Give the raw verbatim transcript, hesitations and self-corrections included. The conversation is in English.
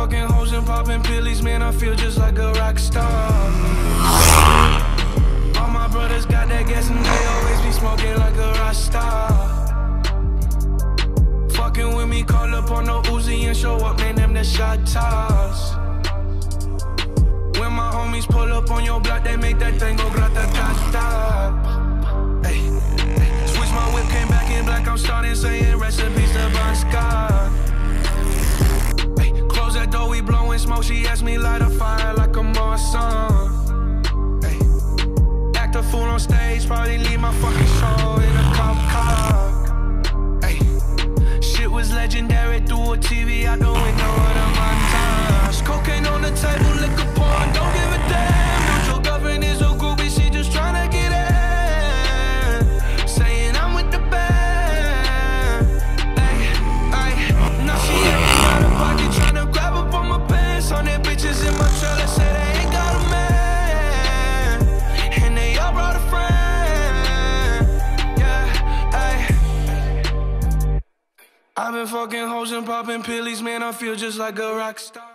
fucking hoes and popping pillies, man, I feel just like a rock star. All my brothers got that gas and they always be smoking like a rock star. Fucking with me, call up on the Uzi and show up, man, them the shot toss. When my homies pull up on your block, they make that thing go grata-ta-ta. Ay, ay. Switch my whip, came back in black, I'm starting saying recipes to Bon Scott. Ay, close that door, we blowing smoke, she asked me light a fire like a Marsan. Ay, act a fool on stage, probably leave my fucking show in a cop car. Ay, shit was legendary through a T V out the window of the montage. Cocaine on the table, liquor porn, don't give a damn. Neutral girlfriend is a groupie, she just tryna get in. Saying I'm with the band. Ay, ay. Now she hit me out of pocket, tryna grab up on my pants. On their bitches in my trailer, say they ain't got a man. And they all brought a friend. Yeah, ay. I've been fucking hoes and popping pillies, man, I feel just like a rock star.